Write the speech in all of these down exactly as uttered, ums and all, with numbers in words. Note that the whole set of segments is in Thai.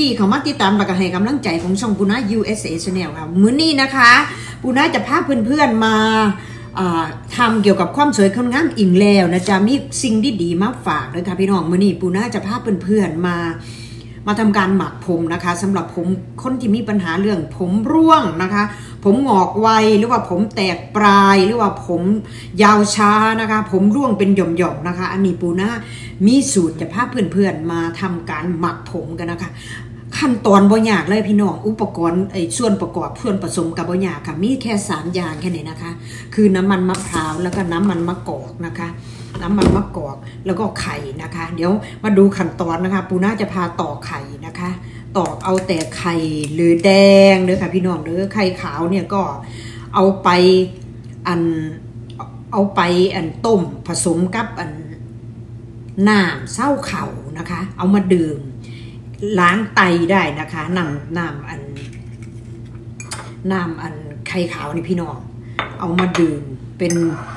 ที่เขามาติดตามและก็ให้กำลังใจของช่องปูนา ยู เอส เอ Channel ค่ะมื้อนี้นะคะปูนาจะพาเพื่อนๆมาทำเกี่ยวกับความสวยความงามอีกแล้วนะจ๊ะมีสิ่งดีๆมาฝากเลยค่ะพี่น้องมื้อนี้ปูนาจะพาเพื่อนๆมามาทำการหมักผมนะคะสำหรับผมคนที่มีปัญหาเรื่องผมร่วงนะคะผมงอกไวหรือว่าผมแตกปลายหรือว่าผมยาวช้านะคะผมร่วงเป็นหย่อมๆนะคะอันนี้ปูนามีสูตรจะพาเพื่อนๆมาทำการหมักผมกันนะคะขั้นตอนบ่ยากเลยพี่น้องอุปกรณ์ไอ้ส่วนประกอบส่วนผสมกับบ่ยากค่ะมีแค่สามอย่างแค่นี้นะคะคือน้ำมันมะพร้าวแล้วก็น้ำมันมะกอกนะคะน้ำมันมะกอกแล้วก็ไข่นะคะเดี๋ยวมาดูขั้นตอนนะคะปูน่าจะพาตอกไข่นะคะตอกเอาแต่ไข่หรือแดงเด้อค่ะพี่น้องเด้อไข่ขาวเนี่ยก็เอาไปอันเอาไปอันต้มผสมกับอันน้ำเศร้าเข่านะคะเอามาดื่มล้างไตได้นะคะน้ำน้ำอันน้ำอันไข่ขาวนี่พี่น้องเอามาดื่มเป็น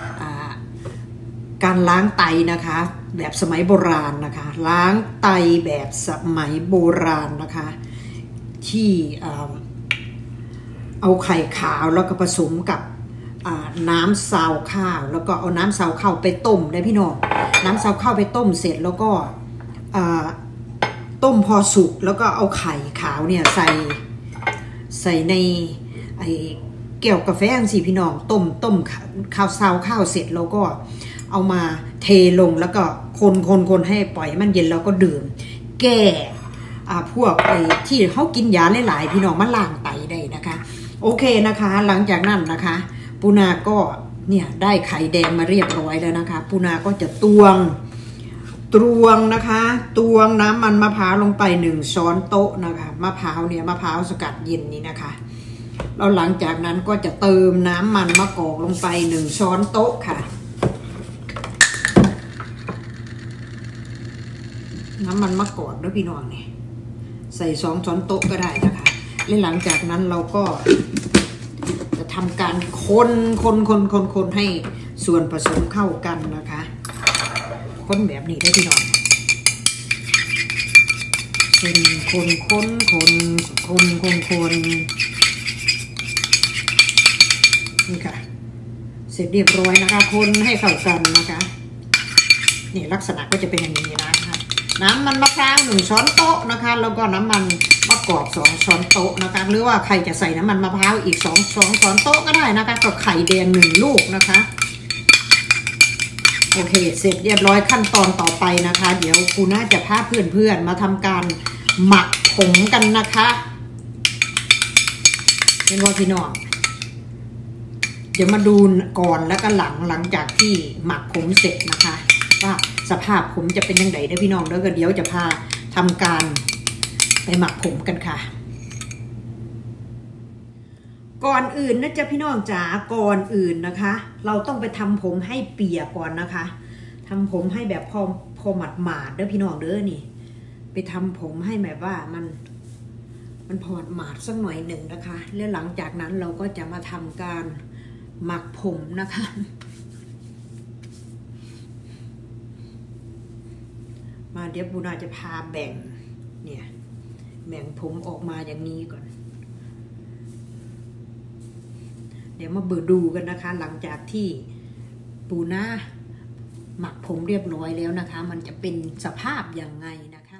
การล้างไตนะคะแบบสมัยโบราณนะคะล้างไตแบบสมัยโบราณนะคะที่เอาไข่ขาวแล้วก็ผสมกับน้ำซาวข้าวแล้วก็เอาน้ำซาวข้าวไปต้มได้พี่น้องน้ำซาวข้าวไปต้มเสร็จแล้วก็ต้มพอสุกแล้วก็เอาไข่ขาวเนี่ยใส่ใส่ในไอ้แก้วกาแฟสิพี่น้องต้มต้มข้าวซาวข้าวเสร็จแล้วก็เอามาเทลงแล้วก็คนคนคนให้ปล่อยมันเย็นแล้วก็ดื่มแก้อ่าพวกไอ้ที่เขากินยาหลายๆพี่น้องมันล้างไตได้นะคะโอเคนะคะหลังจากนั้นนะคะปูนาก็เนี่ยได้ไข่แดงมาเรียบร้อยแล้วนะคะปูนาก็จะตวงตวงนะคะตวงน้ำมันมะพร้าวลงไปหนึ่งช้อนโต๊ะนะคะมะพร้าวเนี่ยมะพร้าวสกัดเย็นนี้นะคะแล้วหลังจากนั้นก็จะเติมน้ำมันมะกอกลงไปหนึ่งช้อนโต๊ะค่ะน้ำมันมะกอกด้วยพี่น้องเนี่ยใส่สองช้อนโต๊ะก็ได้นะคะและหลังจากนั้นเราก็จะทำการคนคนคนคนคนให้ส่วนผสมเข้ากันนะคะคนแบบนี้ได้พี่น้องคนคนคนคนคนคนคนนี่ค่ะเสร็จเรียบร้อยนะคะคนให้เข้ากันนะคะนี่ลักษณะก็จะเป็นอย่างนี้นะคะน้ำมันมะพร้าวหนึ่งช้อนโต๊ะนะคะแล้วก็น้ำมันมะกอกสองช้อนโต๊ะนะคะหรือว่าใครจะใส่น้ำมันมะพร้าวอีกสองสองช้อนโต๊ะก็ได้นะคะกับไข่แดงหนึ่งลูกนะคะโอเคเสร็จเรียบร้อยขั้นตอนต่อไปนะคะเดี๋ยวปูน่าจะพาเพื่อนๆมาทำการหมักผมกันนะคะเป็นว่าพี่น้องเดี๋ยวมาดูก่อนแล้วก็หลังหลังจากที่หมักผมเสร็จนะคะว่าสภาพผมจะเป็นยังไงนะพี่น้องแล้วก็เดี๋ยวจะพาทำการไปหมักผมกันค่ะก่อนอื่นนะจ๊ะพี่น้องจ๋าก่อนอื่นนะคะเราต้องไปทำผมให้เปียกก่อนนะคะทำผมให้แบบพอพอหมาดหมาดเด้อพี่น้องเด้อนี่ไปทำผมให้แบบว่ามันมันพอหมาดสักหน่อยหนึ่งนะคะแล้วหลังจากนั้นเราก็จะมาทำการหมักผมนะคะมาเดี๋ยวปูนาจะพาแบ่งเนี่ยแบ่งผมออกมาอย่างนี้ก่อนเดี๋ยวมาเบิดดูกันนะคะหลังจากที่ปูนาหมักผมเรียบร้อยแล้วนะคะมันจะเป็นสภาพอย่างไงนะคะ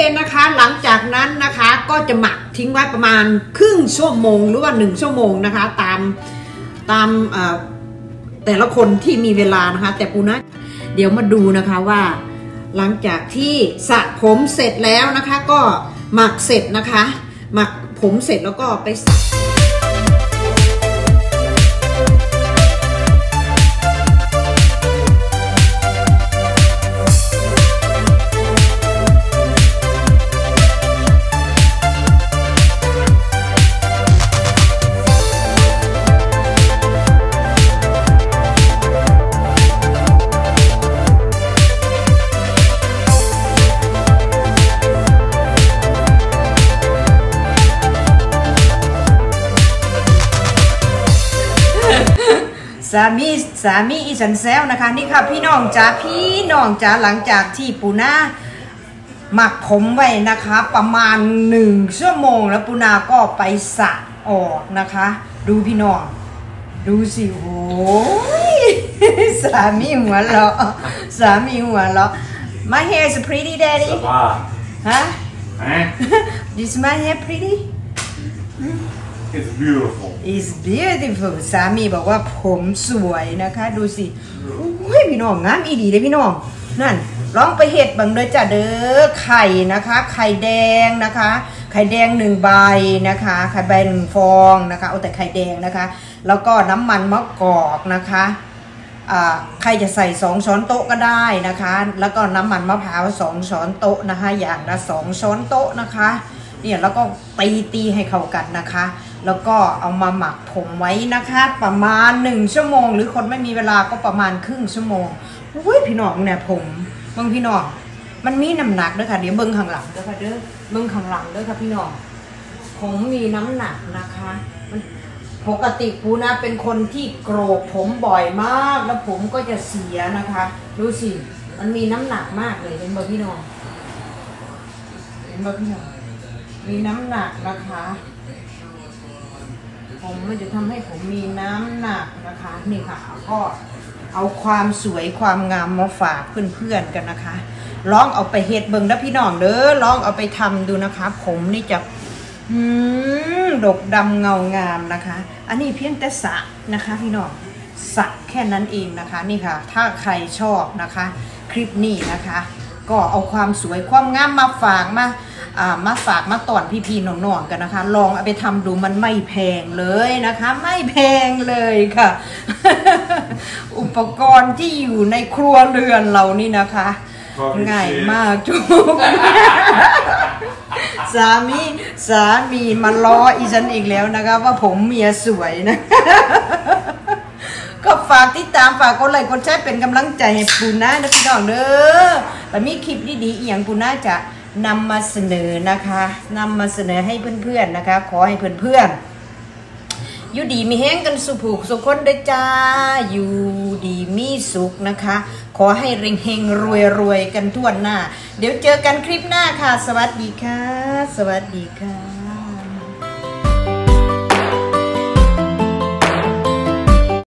นะคะหลังจากนั้นนะคะก็จะหมักทิ้งไว้ประมาณครึ่งชั่วโมงหรือว่าหนึ่งชั่วโมงนะคะตามตามแต่ละคนที่มีเวลานะคะแต่ปูนะเดี๋ยวมาดูนะคะว่าหลังจากที่สระผมเสร็จแล้วนะคะก็หมักเสร็จนะคะหมักผมเสร็จแล้วก็ไปสระสามีสามีอีสันแซวนะคะนี่ค่ะพี่น้องจ๋าพี่น้องจ๋าหลังจากที่ปูนาหมักผมไว้นะคะประมาณหนึ่งชั่วโมงแล้วปูนาก็ไปสระออกนะคะดูพี่น้องดูสิโอ้ยสามีหัวเราะสามีหัวเราะ My hair is pretty daddy ฮะ Is my hair pretty It's beautiful. It's beautiful สามีบอกว่าผมสวยนะคะดูสิโอ้ยพี่น้องงามอีดีเลยพี่น้องนั่นลองไปเห็ดบังเลยจ้ะเด้อไข่นะคะไข่แดงนะคะไข่แดงหนึ่งใบนะคะไข่ใบหนึ่งฟองนะคะเอาแต่ไข่แดงนะคะแล้วก็น้ำมันมะกอกนะคะใครจะใส่สองช้อนโต๊ะก็ได้นะคะแล้วก็น้ำมันมะพร้าวสองช้อนโต๊ะนะคะอย่างละสองช้อนโต๊ะนะคะเนี่ยแล้วก็ตีตีให้เข้ากันนะคะแล้วก็เอามาหมักผมไว้นะคะประมาณหนึ่งชั่วโมงหรือคนไม่มีเวลาก็ประมาณครึ่งชั่วโมงอุ้ยพี่น้องเนี่ยผมเบิ้งพี่น้องมันมีน้ำหนักด้วยค่ะเดี๋ยวเบิ้งข้างหลังด้วยค่ะเด้อเบิ้งข้างหลังด้วยค่ะพี่น้องผมมีน้ำหนักนะคะมันปกติปูนะเป็นคนที่โกรกผมบ่อยมากแล้วผมก็จะเสียนะคะดูสิมันมีน้ำหนักมากเลยเห็นบ่พี่น้องเห็นบ่พี่น้องมีน้ำหนักนะคะผมมันจะทำให้ผมมีน้ำหนักนะคะนี่ค่ะก็เอาความสวยความงามมาฝากเพื่อนๆกันนะคะลองเอาไปเฮ็ดเบิ่งนะพี่น้องเด้อลองเอาไปทำดูนะคะผมนี่จะอืมดกดำเงางามนะคะอันนี้เพียงแต่สระนะคะพี่น้องสระแค่นั้นเองนะคะนี่ค่ะถ้าใครชอบนะคะคลิปนี้นะคะก็เอาความสวยความงามมาฝากมามาฝากมาตอนพี่ๆน้องๆกันนะคะลองเอาไปทำดูมันไม่แพงเลยนะคะไม่แพงเลยค่ะ อุปกรณ์ที่อยู่ในครัวเรือนเรานี่นะคะง่ายมากจุ๊บ สามีสามีมาล้ออีฉันอีกแล้วนะคะว่าผมเมียสวยนะ ก็ฝากติดตามฝากกดไลค์กดแชร์เป็นกำลังใจให้ปูน่านะพี่น้องเด้อแต่มีคลิปดีๆอย่างปูน่าจะนำมาเสนอนะคะนำมาเสนอให้เพื่อนๆนะคะขอให้เพื่อนๆอยู่ดีมีแห้งกันสุขสุขคนเด้อจ้าอยู่ดีมีสุขนะคะขอให้เร่งเฮงรวยรวยกันทั่วหน้าเดี๋ยวเจอกันคลิปหน้าค่ะสวัสดีค่ะสวัสดีค่ะ